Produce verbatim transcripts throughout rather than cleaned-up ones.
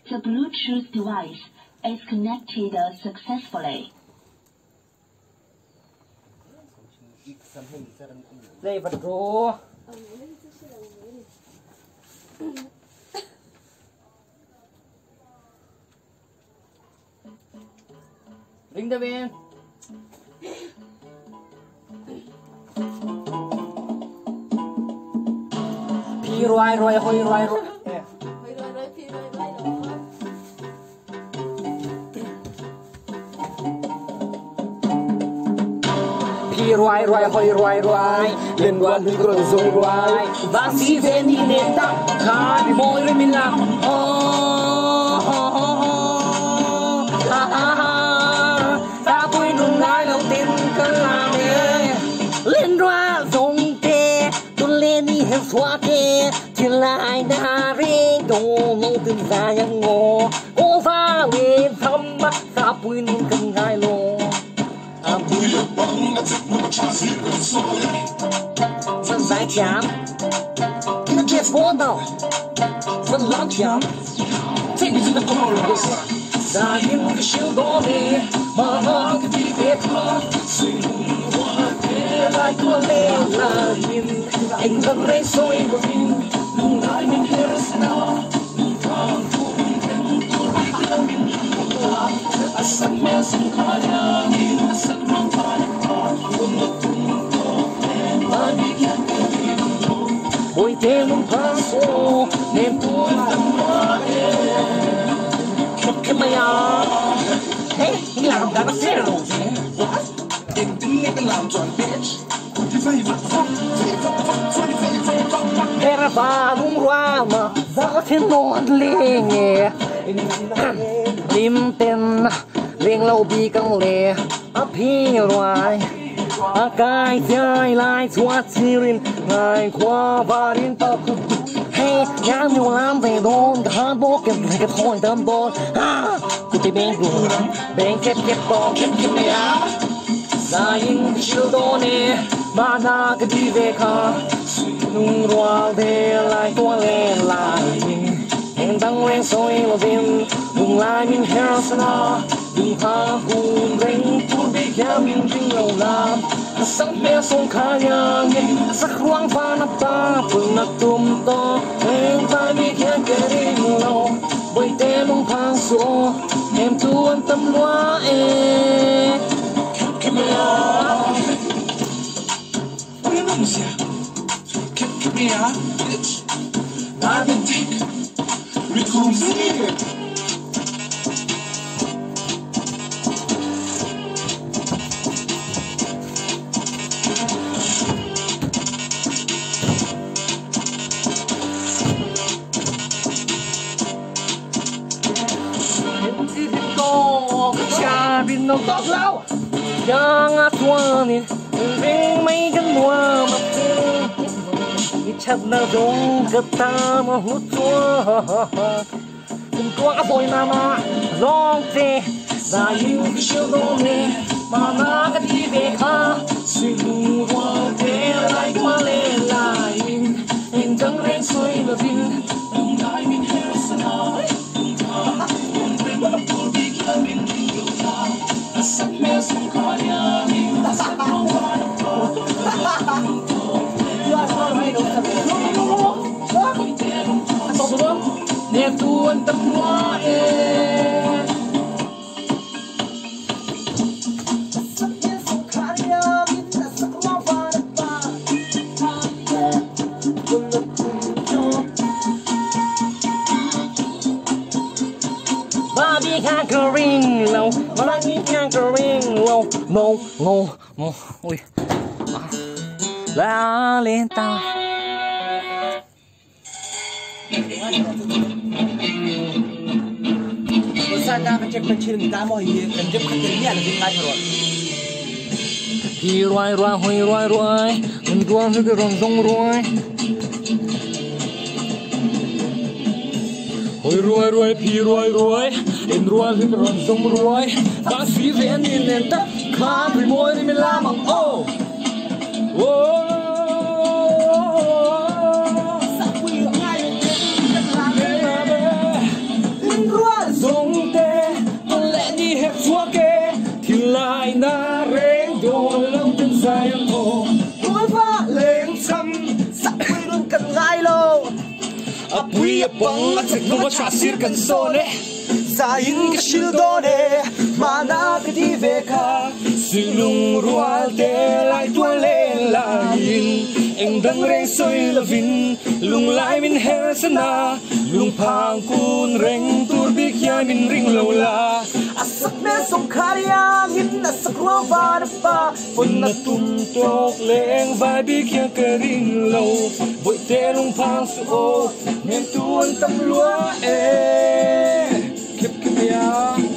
The Bluetooth device is connected successfully. Đây vật rô. Ring the bell. Pi roi roi hoi roi roi. Pi roi roi hoi roi roi. Lên qua lên qua rồi roi. Và si về đi lên tắc. Khá đi môi rồi mình làm. Oh oh oh oh. Ha ha ha. Ta vui nung ngai lòng tin cơn làm đi. Lên ra dùng tê. Tôi lên đi hết xóa tê. Chỉ là ai đã riêng đồ nông từng ra yang ngô. Ô xa lên thăm mắt. Ta vui nung cơn ngai lô. Vẫn giải chám Nó chết phố đâu Vẫn lắm chám Thế thì chúng ta không được Ra những cái siêu đó đi Mà nó cái tí biết nó Suy hùng hoa thế lại của lê là nhìn Anh vẫn lấy xôi của mình Nung lại mình hết nào Nung thang cùng thêm tôi đã mình là Asal mẹ sinh khá nhà Nhìn asal rong thang Bôi thêm một tháng số Nên tôi tâm hoa Cái mày à Hey, mình làm đã nó xe rồi What? Em tính nghe cái làm tròn bitch Thì phải vặt vặt Thế ra bà đúng ra mà Giá thiên nôn lên nghe Lim tên Lên lâu bi căng lệ Áp hi rồi Cái trái lại xoát chi rin Ngài khoa và đến tập Hey, nhãn nhiều làm về đồn Đã bố kịp lại cái thôi đâm đồn Cô tay bên đủ Bên kẹp kẹp bò kẹp kẹp mẹ á Ra hình chiều đô nè Mà na cái đi về khá Nung roa về lại toa lên lại Hẹn tăng lên xôi vào viên Đừng lại mình heo xa na Đừng phá hùn rinh Tôi bị giá mình vinh lâu làm Sáng bé sông khá nhà nghe Sắc hoang phá nắp ta Phương nắp tùm to Hẹn ta bị khá kê rinh lâu Bởi tê mong phá số Em tu an tâm loa ê Kẹp mẹ á Ôi nó mù xìa Kẹp mẹ á Bitch Đã bên thích Vì không dễ Nó tốt lâu Yang at wanin Ring mấy cái mùa mà Ý chắc là giống Cái ta mà hút chua Cùng quá rồi mà mà Long tê Và yêu cái siêu đô nè Mà na cái đi về khá Suy hùng hoa thế lại qua lê lại Anh chẳng rên xoay là vinh Đừng đại mình heo xa nói Đừng thả Đừng rên bà tôi bị kia mình đi yêu ta Asal mẹ sinh khá nhà Mình đã sẵn rong hoa đập thô Nè tuôn tâm hoa ê Barbie can't go ring low, Barbie can't go ring low, ngô ngô ngô, ui, la lên ta. Saya dah cek pencil kita mau ini kerja pekerjaan ada di mana rồi. Hi rồi rồi hoi rồi rồi, mình qua cái rong rong rồi. Hoi rồi rồi hi rồi rồi, in rồi cái rong rong rồi. Ta suy về nên nên ta khá bị môi đi mình làm bằng ô. Ô. Hãy subscribe cho kênh Ghiền Mì Gõ để không bỏ lỡ những video hấp dẫn. apui apang at no chasir kan sone zain ka shildone mana ka di veka silung rual te lai tua le lain eng dang reng soi lovin lung lai min her sana lung phang kun reng tur bi kya min ring lo la asak me som kharia min asak ro va pa pun na tum tok leng vai bi kya ka ring lo boi te lung phang su o nem tuan tam lua e kip kip ya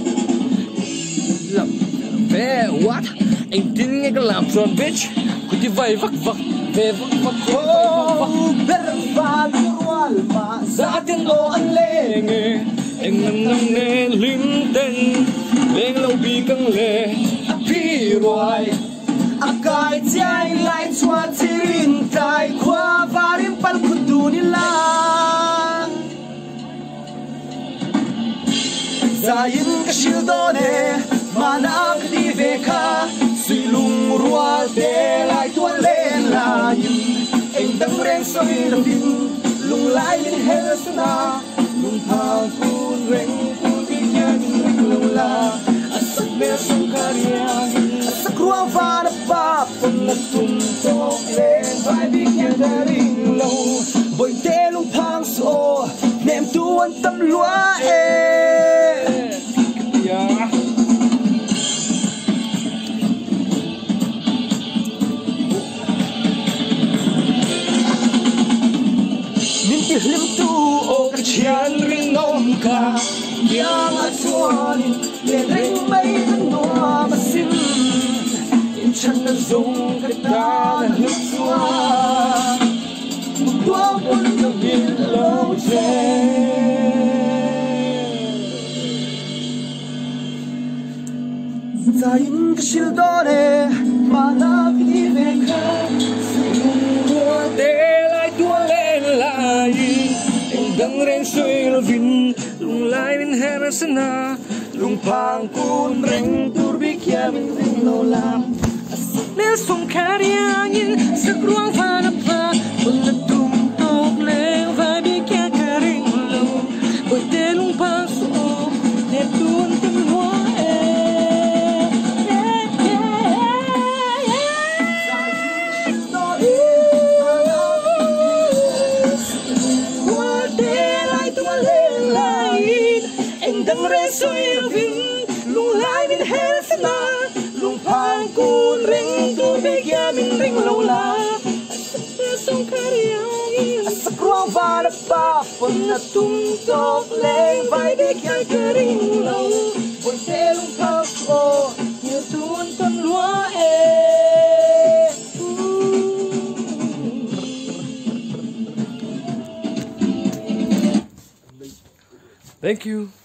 love ve what anh tin nghe cái làm tròn bitch cứ đi vay vắc vắc về vắc vắc oh better find rual ma za tin lo an le nge anh ngâm ngâm nè lim tên lên lâu bi căng lệ pi ruai akai chai lai chua chirin tai khwa varim pal khudu ni la zain ka shildone mana di veka silung rual te lai tua len lai eng dang reng soi lovin lung lai min helsna lung phang kun reng kun bi kyan lung la asak me som karia asak ruang va na pa pun na tum tok len vai bi kyan ring lo boi te lung phang so nem tuan tam lua e lim tu o ka chian ring nom ka yang a chuan le ring mai no ma sim in chan na zong ka ta na hu chua tua pun na bin lo je zain ka shil dore mana ki ve ka te lai tua len lai dang reng soi lovin lung lai min her sana lung phang kun reng tur bi kya min ring lo lam ne som kharia yin sak ruang va na pa pun na tum tok le vai bi kya ka ring lo boi te lung phang so ne tun tum hoa e dang re soi lovin lung lai min her sana lung phang kun ring tu be kya min ring lo la song kharia asak ruang va na pa pun na tum tok leng vai be kya ka ring lo boi te lung phang so như tuan tan lua e thank you.